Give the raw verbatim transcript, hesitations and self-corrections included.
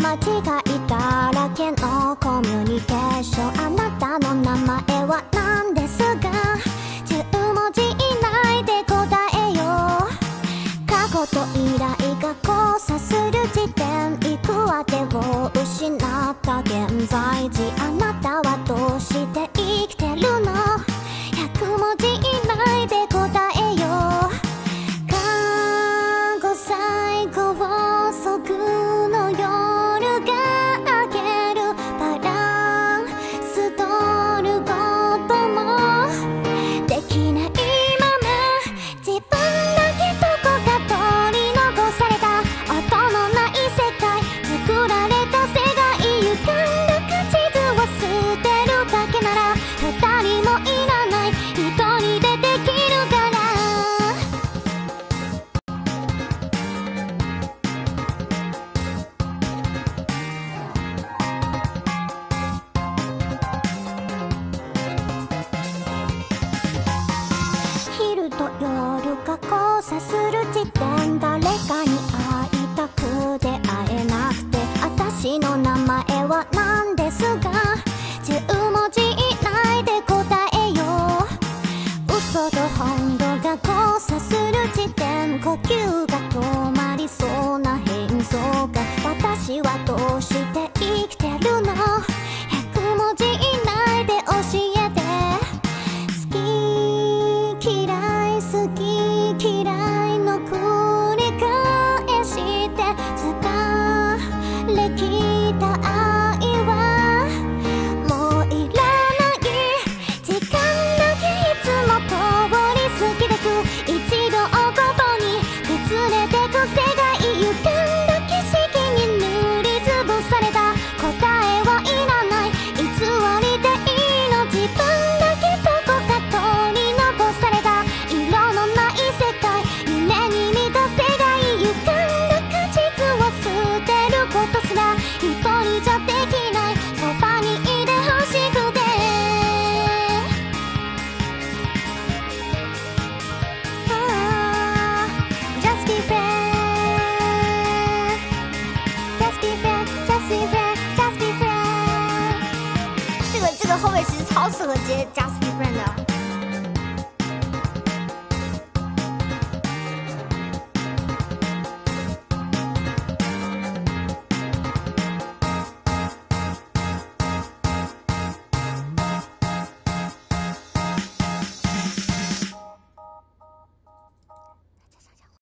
間違いだらけのコミュニケーション。あなたの名前は何ですが、じゅうもじ以内で答えよう。過去と未来が交差する時点、行く当てを失った現在時。あなたはどうして生きてるの？ひゃくもじ以内で答えよう。過去最高速の夜が明ける。バランス取ることもできないまま、自分だけどこか取り残された音のない世界。作られた世界、歪んだ地図を捨てるだけなら二人もいらない、一人でできるから。昼と夜が交差する時点、誰かに会いたくて会えなくて、私の名前は何ですが、じゅうもじ以内で答えよう。嘘と本当が交差する時点、呼吸が止まりそうな変装が、私はどうして生きてるの？ひゃくもじ以内で教えて。好き嫌い好き嫌いの繰り返して疲れきった愛はもういらない。時間だけいつも通り過ぎてく、一度ごとに崩れてく世界。歪んだ景色に塗りつぶされた答えはいらない、偽りでいいの。自分だけどこか取り残された色のない世界。夢に見た世界、歪んだ地図を捨てることすら一人じゃできない、そばにいてほしくて。ああ Just be fair Just be fair Just be fair Just be fair。 这个这个后面其实超适合接 Just be friend 的。